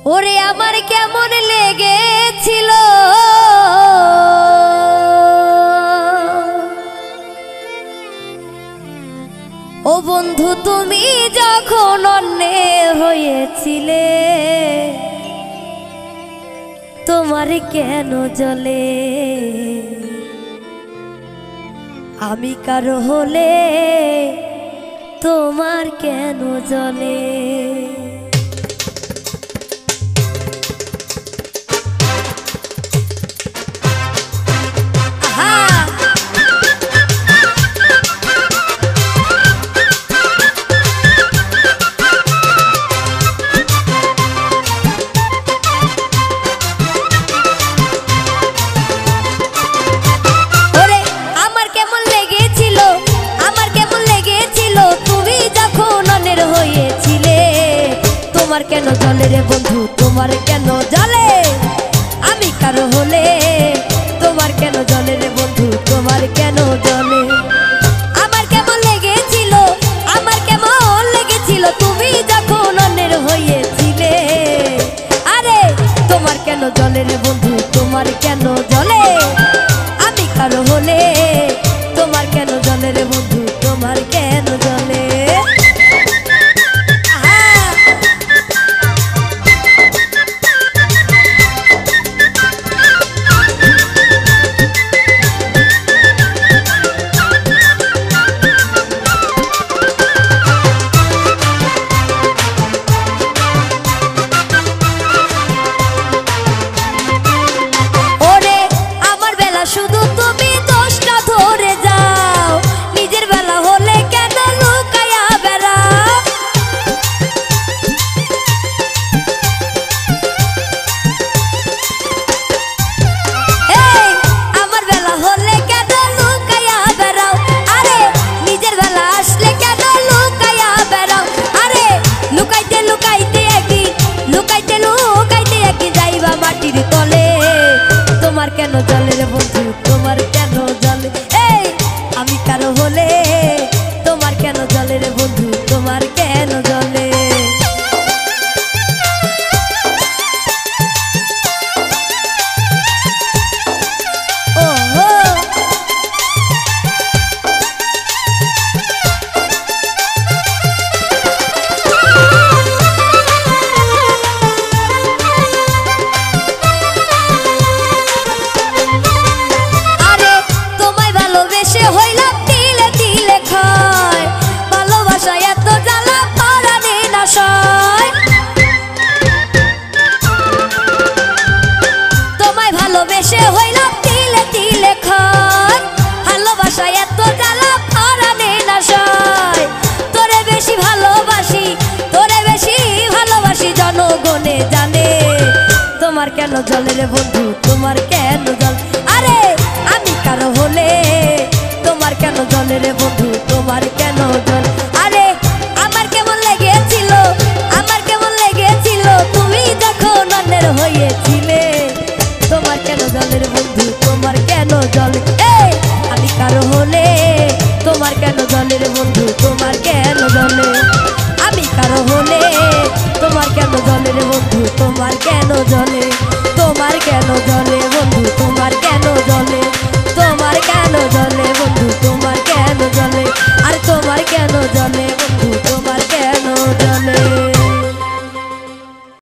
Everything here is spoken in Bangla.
ওরে আমার কেমন লেগেছিল ও বন্ধু তুমি যখন অন্যের হয়েছিলে তোমার কেন জ্বলে আমি কারো হলে তোমার কেন জ্বলে তোমার কেন জ্বলে রে বন্ধু তোমার কেন জ্বলে আমি কারো হলে তোমার কেন জ্বলে রে বন্ধু তোমার কেন জ্বলে আমার কেমন লেগেছিল তুমি যখন অন্যের হয়েছিলে আরে তোমার কেন জ্বলে রে বন্ধু তোমার কেন জ্বলে আমি কারো হলে তোমার কেন জ্বলে রে বন্ধু তোমার কেন জ্বলে তোমার কেন জ্বলে রে বন্ধু তোমার কেন জ্বলে এই আমি কারো হলে তোমার কেন জ্বলে রে বন্ধু তোমার কেন জ্বলে তোমার কেন জ্বলে রে বন্ধু তোমার কেন জ্বলে আরে আমি কারো হলে তোমার কেন জ্বলে রে বন্ধু তোমার কেন জ্বলে আরে আমার কেমন লেগেছিল তুমি যখন অন্যের হয়েছিলে তোমার কেন জ্বলে রে বন্ধু তোমার কেন জ্বলে এই আমি কারো হলে তোমার কেন জ্বলে রে বন্ধু তোমার কেন জ্বলে আমি কারো হলে তোমার কেন জ্বলে রে বন্ধু তোমার কেন জ্বলে তোমার কেন জ্বলে বন্ধু তোমার কেন জ্বলে তোমার কেন জ্বলে বন্ধু তোমার কেন জ্বলে আর তোমার কেন জ্বলে